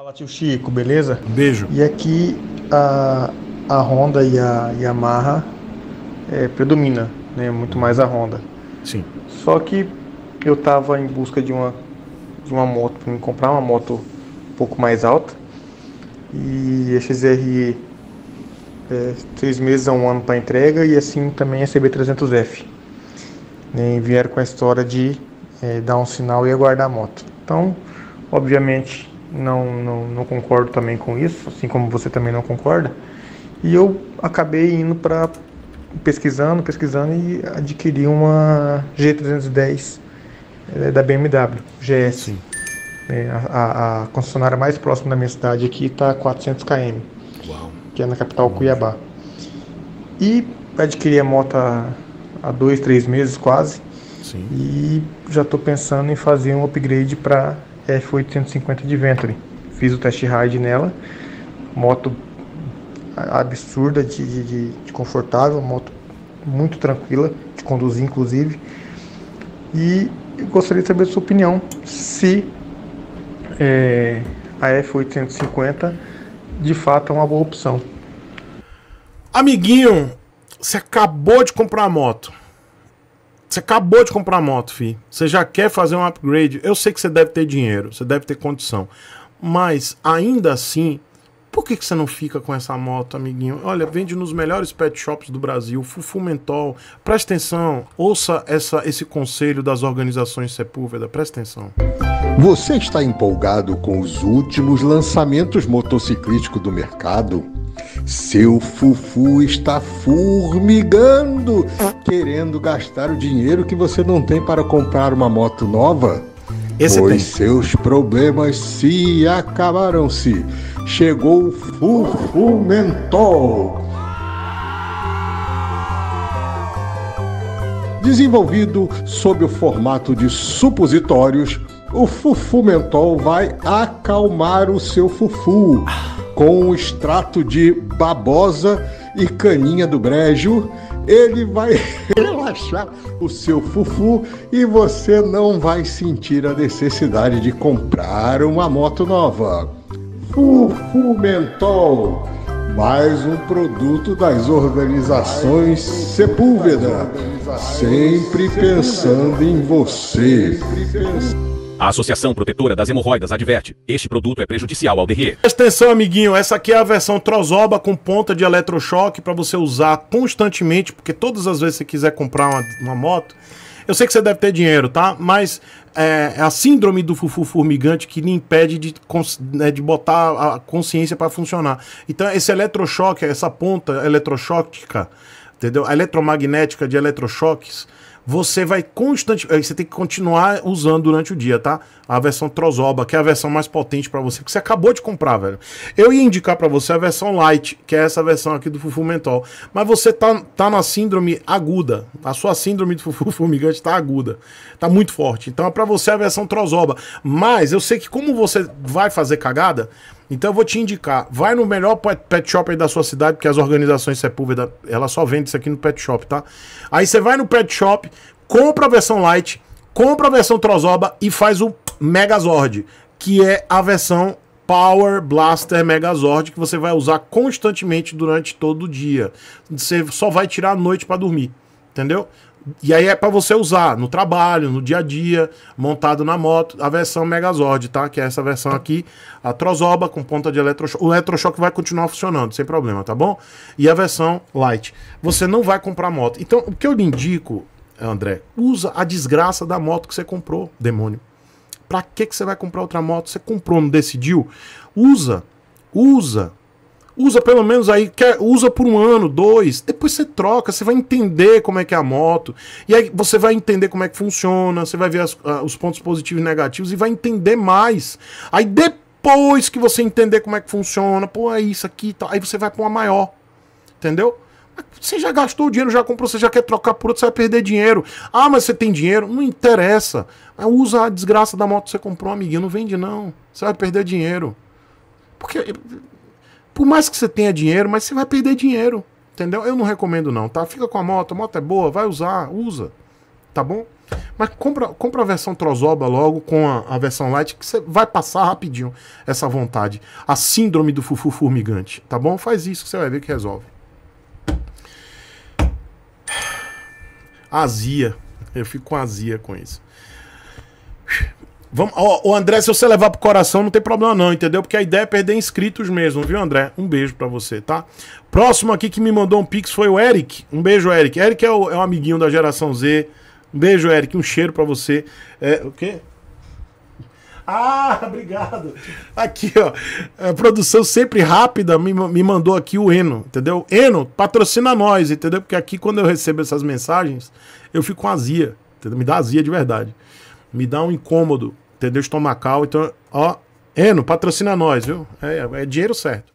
Fala, tio Chico, beleza? Beijo. E aqui a Honda e a Yamaha predomina, né? Muito mais a Honda. Sim. Só que eu tava em busca de uma moto, para me comprar uma moto um pouco mais alta. E a XR 3 meses a um ano para entrega e assim também a CB300F. Né? E vieram com a história de dar um sinal e aguardar a moto. Então, obviamente, não concordo também com isso, assim como você também não concorda. E eu acabei indo para pesquisando e adquiri uma G310 da BMW, GS. Sim. A concessionária mais próxima da minha cidade aqui está a 400 km, Uau. que é na capital Cuiabá. E adquiri a moto há 2, 3 meses quase. Sim. E já estou pensando em fazer um upgrade para F850 de Venturi. Fiz o test ride nela, moto absurda de confortável, moto muito tranquila de conduzir inclusive. E eu gostaria de saber a sua opinião, se a F850 de fato é uma boa opção. Amiguinho, você acabou de comprar a moto. Você acabou de comprar a moto, fi. Você já quer fazer um upgrade. Eu sei que você deve ter dinheiro, você deve ter condição. Mas, ainda assim, por que você não fica com essa moto, amiguinho? Olha, vende nos melhores pet shops do Brasil, Fufu Mentol. Presta atenção, ouça esse conselho das organizações Sepúlveda, presta atenção. Você está empolgado com os últimos lançamentos motociclísticos do mercado? Seu Fufu está formigando, querendo gastar o dinheiro que você não tem para comprar uma moto nova? Pois seus problemas se acabaram-se. Chegou o Fufu Mentol. Desenvolvido sob o formato de supositórios, o Fufu Mentol vai acalmar o seu fufu. Com um extrato de babosa e caninha do brejo, ele vai relaxar o seu fufu e você não vai sentir a necessidade de comprar uma moto nova. Fufu Mentol, mais um produto das organizações Sepúlveda, sempre pensando em você. A Associação Protetora das Hemorroidas adverte: este produto é prejudicial ao DRE. Presta atenção, amiguinho, essa aqui é a versão Trozoba com ponta de eletrochoque para você usar constantemente, porque todas as vezes que você quiser comprar uma moto, eu sei que você deve ter dinheiro, tá? Mas é a síndrome do fufu formigante que lhe impede de botar a consciência para funcionar. Então esse eletrochoque, essa ponta eletrochótica, entendeu? A eletromagnética de eletrochoques, você vai você tem que continuar usando durante o dia, tá? A versão Trozoba, que é a versão mais potente pra você, que você acabou de comprar, velho. Eu ia indicar pra você a versão Light, que é essa versão aqui do Fufu Mentol. Mas você tá na síndrome aguda. A sua síndrome do fufu formigante tá aguda. Tá muito forte. Então é pra você a versão Trozoba. Mas eu sei que como você vai fazer cagada, então eu vou te indicar, vai no melhor pet shop aí da sua cidade, porque as organizações Sepúlveda, ela só vende isso aqui no pet shop, tá? Aí você vai no pet shop, compra a versão Light, compra a versão Trozoba e faz o Megazord, que é a versão Power Blaster Megazord, que você vai usar constantemente durante todo o dia. Você só vai tirar a noite pra dormir, entendeu? E aí é pra você usar no trabalho, no dia a dia, montado na moto, a versão Megazord, tá? Que é essa versão aqui, a Trozoba com ponta de eletrochoque. O eletrochoque vai continuar funcionando, sem problema, tá bom? E a versão Light. Você não vai comprar moto. Então, o que eu lhe indico, André, usa a desgraça da moto que você comprou, demônio. Pra que você vai comprar outra moto? Você comprou, não decidiu? Usa pelo menos aí, usa por 1 ano, 2, depois você troca, você vai entender como é que é a moto, e aí você vai entender como é que funciona, você vai ver os pontos positivos e negativos e vai entender mais. Aí depois que você entender como é que funciona, pô, é isso aqui e tal, aí você vai pra uma maior, entendeu? Você já gastou o dinheiro, já comprou, você já quer trocar por outro, você vai perder dinheiro. Ah, mas você tem dinheiro? Não interessa. Usa a desgraça da moto que você comprou, amiguinho, não vende não, você vai perder dinheiro. Porque... por mais que você tenha dinheiro, mas você vai perder dinheiro, entendeu? Eu não recomendo não, tá? Fica com a moto é boa, vai usar, usa. tá bom? Mas compra a versão Trozoba logo com a versão light, que você vai passar rapidinho essa vontade. A síndrome do fufu formigante, tá bom? Faz isso que você vai ver que resolve. Azia. Eu fico com azia com isso. Vamos, ó, André, se você levar pro coração não tem problema não, entendeu? Porque a ideia é perder inscritos mesmo, viu, André? Um beijo pra você, tá? Próximo aqui que me mandou um pix foi o Eric. Um beijo, Eric. Eric é um amiguinho da geração Z. Um beijo, Eric. Um cheiro pra você. O quê? Ah, obrigado. Aqui, ó. A produção sempre rápida me mandou aqui o Eno, entendeu? Eno, patrocina nós, entendeu? Porque aqui quando eu recebo essas mensagens, eu fico com azia, entendeu? Me dá azia de verdade. Me dá um incômodo, entendeu? Estomacal. Então, ó, Eno, patrocina nós, viu? É dinheiro certo.